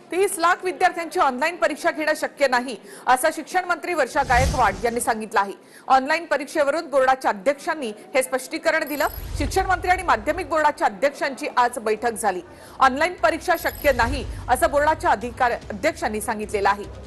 30 लाख विद्यार्थ्यांची ऑनलाईन परीक्षा घेणं शक्य नाही असं शिक्षण मंत्री वर्षा गायकवाड यांनी सांगितलं आहे। ऑनलाईन परीक्षेवरून बोर्डाच्या अध्यक्षांनी हे स्पष्टीकरण दिलं। शिक्षण मंत्री आणि माध्यमिक बोर्डाच्या अध्यक्षांची आज बैठक झाली। ऑनलाईन परीक्षा शक्य नाही असं बोर्डाच्या अध्यक्षांनी सांगितलेलं आहे।